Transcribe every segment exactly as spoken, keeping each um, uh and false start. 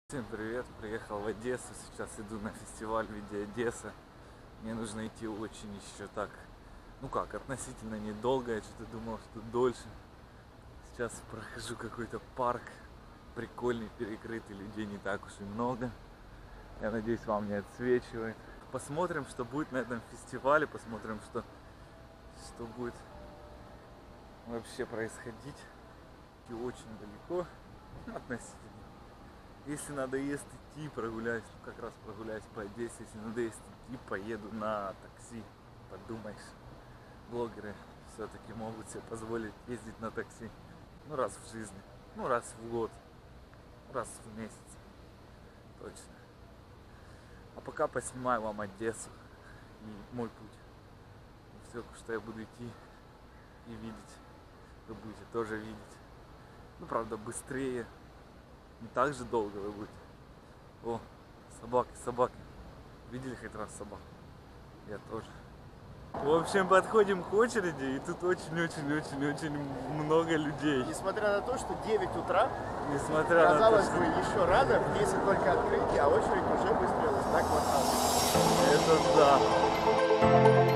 Всем привет, приехал в Одессу, сейчас иду на фестиваль в виде Одесса. Мне нужно идти очень еще так, ну как, относительно недолго, я что-то думал, что дольше. Сейчас прохожу какой-то парк, прикольный, перекрытый, людей не так уж и много. Я надеюсь, вам не отсвечивает. Посмотрим, что будет на этом фестивале, посмотрим, что, что будет вообще происходить. И очень далеко, относительно. Если надоест идти, прогуляюсь, ну, как раз прогуляюсь по Одессе. Если надоест идти, поеду на такси. Подумаешь, блогеры все-таки могут себе позволить ездить на такси. Ну, раз в жизни, ну, раз в год, раз в месяц. Точно. А пока поснимаю вам Одессу и мой путь. И все, что я буду идти и видеть, вы будете тоже видеть. Ну, правда, быстрее. Не так же долго вы будете. О, собаки, собаки. Видели хоть раз собак? Я тоже. В общем, подходим к очереди, и тут очень-очень-очень-очень много людей. Несмотря на то, что девять утра, Несмотря казалось на то, бы, что... еще рано, в десять только открытие, а очередь уже выстроилась. Так вот. Это да.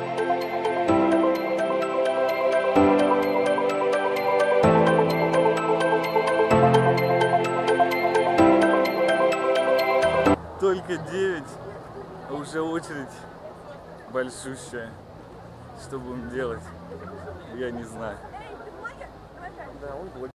Только девять, а уже очередь большущая. Что будем делать, я не знаю. Да, он